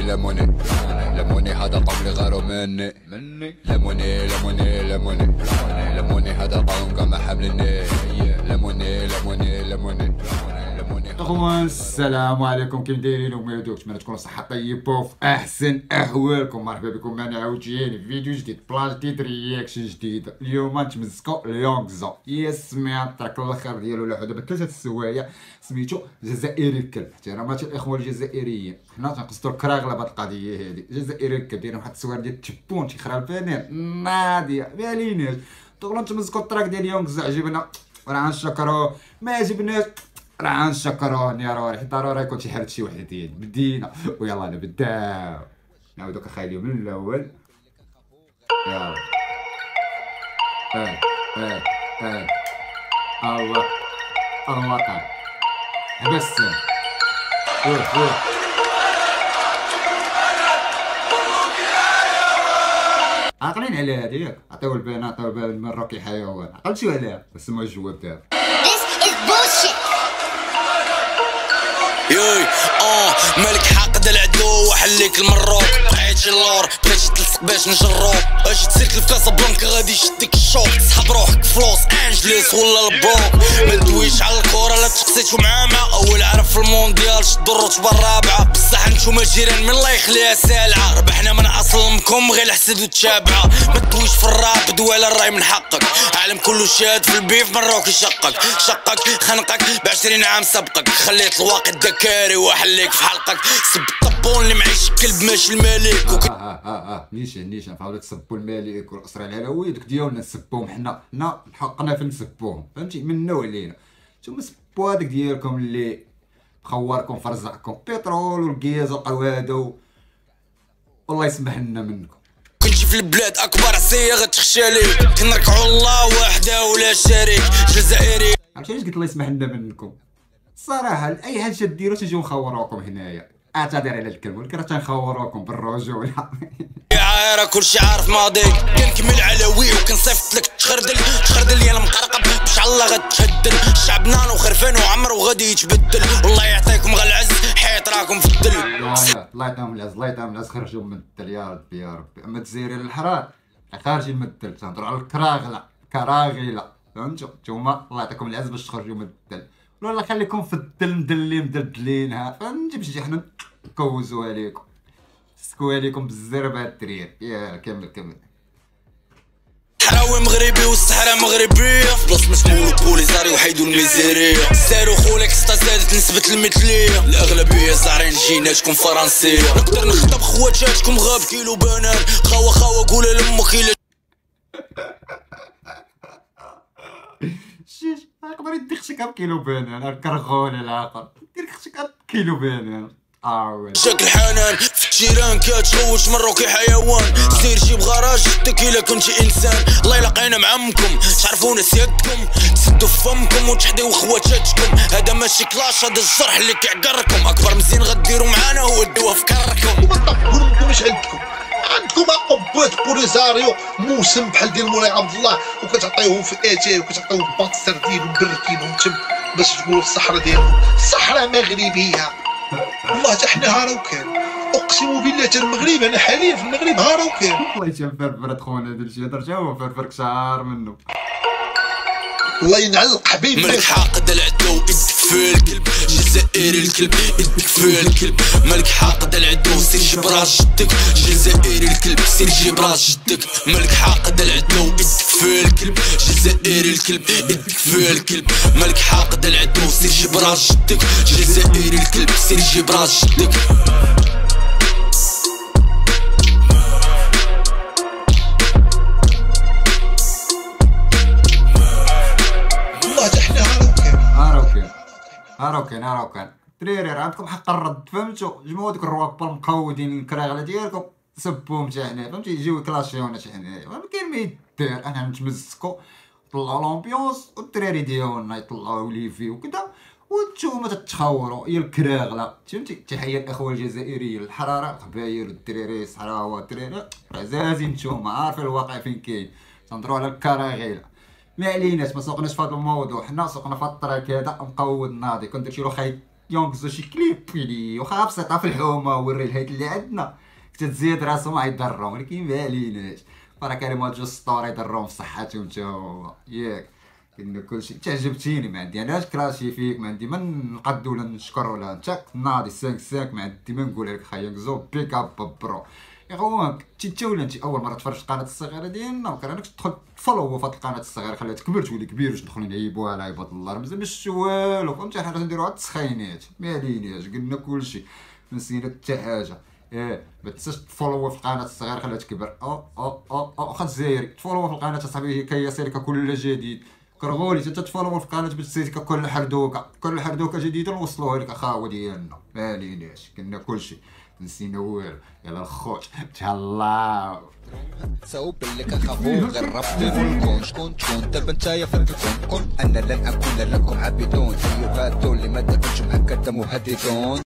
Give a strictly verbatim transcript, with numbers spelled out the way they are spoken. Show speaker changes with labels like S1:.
S1: لموني لموني هذا قوم اللي غاروا مني مني لموني لموني لموني لموني هذا قوم كما حملني لموني لموني لموني
S2: اخوان السلام عليكم، كيف دايرين؟ وما يدوكش اتمنى تكونوا صحه طيبه وفي احسن احوالكم. مرحبا بكم معنا عاود جايين في فيديو جديد، بلاج جديد، رياكشن جديد. اليوم نتمسكو ليونغزو، يا سمعت تراك الاخر ديالو لا دابا ثلاثه السوايع سميتو جزائري الكلب. احترامات الاخوه الجزائريين، حنا تنقصدوا الكراغله بهاد القضيه هادي. جزائري الكلب دايرين واحد التصوير ديال التبون تيخرا الفنان ناضيه ما عليناش. دغنا نتمسكو التراك ديال ليونغزو، عجبنا راه نشكروه، ما عجبناش راه نشكروه ضروري ضروري يكون شي حاله شي وحدين. بدينا ويلا نبداو نعاودو كنخليو من الاول. يلا اه اه اه الله الله طال حبس اوه اوه عاقلين على هادي، عطيو البان عطيو البان المروكي حيوان، عقلتو عليها بس ما الجواب دابا.
S3: يوي اه مالك حاقد العدو وحليك المروك، بقيت اللور بغيت تلصق باش نجروك، اش تسلك في كاسابلانكا غادي يشدك الشوك، تسحب روحك في لوس انجليس ولا البروك، ما تدويش على الكورة لا تقسيتو معاه مع اول عرف في المونديال، شدو الرتبة الرابعة، بصح نتوما جيران من الله يخليها سالعة، ربحنا من اصلكم غير الحسد والتابعة، ما تدويش في الراب دو على الراي من حقك، عالم كله شاد في البيف مروك يشقك، شقك خنقك بعشرين عام سبقك، خليت الواقع دكاري وحليك في حلقك، سب الطبون اللي معيش كلب ماشي الملك وك...
S2: اه اه اه اه نيشان نيشان فهاو تسبوا الملك والاسره العلويه دوك ديالنا نسبوهم، حنا حنا حقنا في نسبوهم، فهمتي؟ منو علينا نتوما سبوا هذاك ديالكم اللي مخوركم في رزقكم بترول والكياز والقوادو، والله يسمح لنا منكم.
S3: كنتي في البلاد اكبر عصيه غتخشى ليك، كنركعوا الله وحده ولا شريك، جزائري
S2: عرفتي علاش قلت الله يسمح لنا منكم؟ الصراحه اي حاجه ديروا تجيو نخوروكم هنايا، اعتذر على الكلمه ولكن راه تنخوروكم بالرجوله.
S3: عايره كلشي عارف ماضيك، كنكمل علوي وكنصيفط لك تخردل تخردل يا المقرقب بشحال الله غتهدل، الشعب نان وخرفان وعمر وغادي يتبدل، والله يعطيكم غا العز حيت راكم في الدل.
S2: الله يعطيهم العز الله يعطيهم العز، خرجوا من الدل يا ربي يا ربي. اما الجزائريين الحرار خارجين من الدل، تنهضروا على الكراغله كراغله، فهمتوا؟ نتوما الله يعطيكم العز باش تخرجوا من الدل، ولا خليكم في الدل مدلين مدلدلينها، فهمتي؟ باش حنا نكوزو عليكم نسكو عليكم بالزربه الدرير. يا كمل كمل.
S3: حراوي مغربي والصحراء مغربيه، بلاص مسمول بوليزاري وحيدو الميزيريه، سارو خولك ستا زادت نسبة المثليه، الاغلبيه زارين جيناتكم فرنسيه، نقدر نخطب خواتاتكم غاب كيلو بنان، خاوه خاوه قولها لامك الا
S2: شيش يقدر يدي خشك بكيلو بنان، الكرغول العاقل دير خشك بكيلو بنان. اه
S3: جاك الحنان في التيران كتغوت مروكي حيوان، سير جيب غراج يدك الا كنتي انسان، الله يلقينا معمكم تعرفونا سيادكم، تسدوا فمكم وتحديو خواتاتكم، هذا ماشي كلاش هذا الجرح اللي كيعقركم، اكبر مزيان غديروا معانا هو الدواء في كركم.
S4: وما مش عندكم عندكم قبات بوليزاريو موسم بحال ديال مولاي عبد الله، وكتعطيوهم في اتاي وكتعطيوهم باط سردين ومبركينهم تم باش تقولوا في الصحراء ديالكم الصحراء مغربيه. والله حتى حنا ها راهو كان، اقسم بالله حتى المغرب انا حاليا في المغرب ها راهو كان.
S2: والله يشوف فرفر خونا هذا الشيء هضر جا هو فرفر كشعار منه.
S4: الله ينعلق حبيبي.
S3: مالك حاقد العدو يدك في الكلب، جزائري الكلب يدك في الكلب، مالك حاقد العدو سير جيب راس جدك، جزائري الكلب سير جيب راس جدك، مالك حاقد العدو يدك في الكلب، جزائري الكلب يدك في الكلب، مالك حاقد العدو سير جيب راس جدك، جزائري الكلب سير جيب راس جدك.
S2: هاراو كاين هاراو كاين دريري، راه عندكم حق الرد، فهمتوا؟ جمعوا دوك الروابط المقودين الكراغله ديالكم سبوهم حتى هنا، فهمتي؟ يجيو يكلاشيونا حتى هنايا، ما كاين ما يدار. انا نتمسكو طلعوا لومبيونس والدراري ديالنا يطلعوا ليفي وكذا، وانتوما تتخوروا هي الكراغله، فهمتي؟ تحيه الاخوه الجزائريين الحراره القبايل والدراري الصحراوه الدراري عزازين، نتوما عارفين الواقع فين كاين، تنهضروا على الكراغيله. ما عليناش ما سوقناش في هذا الموضوع، حنا سوقنا في هذا الطريق هذا مقود ناضي، كندير شي خايب يونغزو شي كليب لي واخا بسيطه في الحومه وري الهيت اللي عندنا كتزيد راسهم غيضرهم ولكن ما عليناش راه كلمات جو ستوري ضرهم في صحتهم حتى هما ياك كنا كلشي تعجبتيني ما عندي علاش كراشي فيك ما عندي ما نقد ولا نشكر ولا انت ناضي خمسة خمسة ما عندي ما نقول لك خايا يونغزو بيك اب برو يغوانك انت ولا انت اول مره تفرج القناه الصغيره ديالنا وكرهناك تدخل تفولو في هاد القناه الصغيره خليها تكبر تولي كبير واش ندخلو نعيبوها على عباد الله راه مازال باش والو فهمتي حنا نديرو هاد التسخينات ما عليناش قلنا كلشي ما نسينا حتى حاجه ايه ما تنساش تفولو في القناه الصغيره خليها تكبر او او او او خا الجزائري تفولو في القناه اصاحبي كيصلك كل جديد كرغولي حتى تفولو في القناه باش تسيتك كل حردوكه كل حردوكه جديده نوصلوها لك اخاو ديالنا ما عليناش قلنا كلشي نسينا والو يلا الخوت تهلاو
S1: صوب اللي كنخافو غير ربطي والكون شكون تكون دابا نتايا في الكون كون انا لن اكون لكم عبيدون ايها الدول اللي ما تكونش مهكذا مهددون